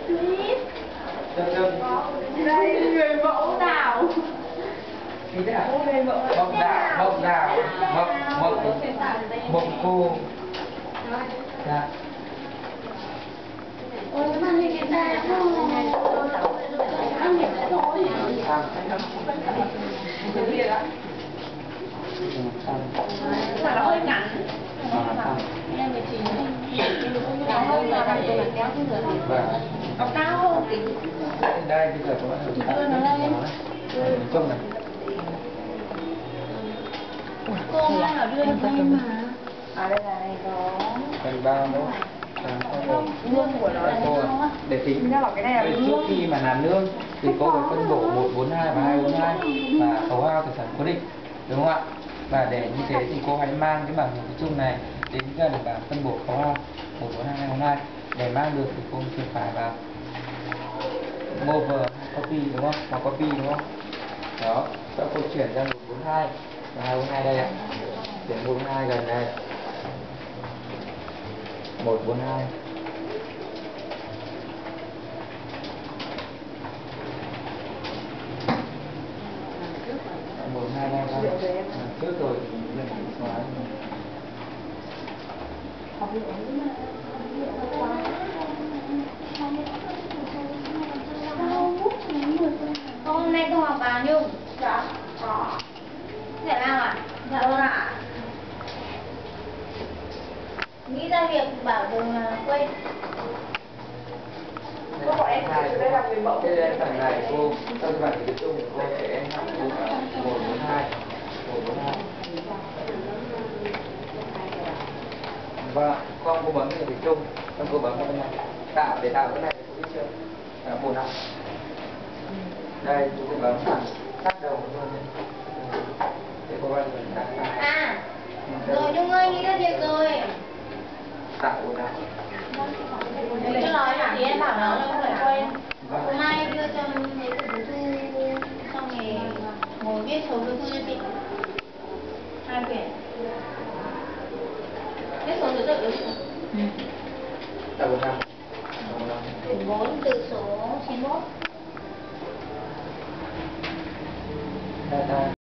Đây người mẫu nào? Thì thế à? Mộng đảo, mộng cô. Dạ. Ôi cái màn hình hiện đại không? Anh nhìn thấy rồi. Mà nó hơi ngắn. Em 19. Nó hơi là bằng từ kéo xuống dưới. Nó cao hơn tí. Đây bây giờ các bạn đưa nó lên. Trông này. Cô đang ở đưa cho em mà. À đây là này có. Phần 3 nữa. Lương của nó là cô sao á? để tính ra là cái này là trước khi mà làm lương thì cô phải phân bổ 142 và 242 và khấu hao tài sản cố định, đúng không ạ? Và để như thế thì cô hãy mang cái bảng hiển thị chung này đến gần bảng phân bổ khấu hao 142 242. Để mang được thì cô sẽ phải vào Mover copy, đúng không? Hoặc copy, đúng không? Đó, sau cô chuyển ra 142 và 242 đây ạ. Chuyển 142 gần đây. 142. Một hai năm trước rồi mình xóa hôm nay cô học vào Nhung? Dạ có. Thể nào ạ? Dạ vâng ạ. Nghĩ ra việc bảo đừng quên. cô bọn em từ đây là người mẫu. Thế nên phần này cô trong cái bảng hiển thị chung cô sẽ học 142 142 và không cô bấm hiển thị chung, xong cô bấm vào bên này tạo để tạo cái này cô biết chưa? Là 1 đây cô sẽ bấm thẳng tắt đầu luôn để cô bạn mình đặt À rồi Nhung ơi, nghĩ ra việc rồi. tạo 1 Cho nói thì em bảo nó là không phải quên. Hôm mai đưa cho mấy cục bút thư xong rồi ngồi viết số bút thư cho chị. 2 quyển. Viết số thứ tự được chưa? tạo 1 4 từ số 91. data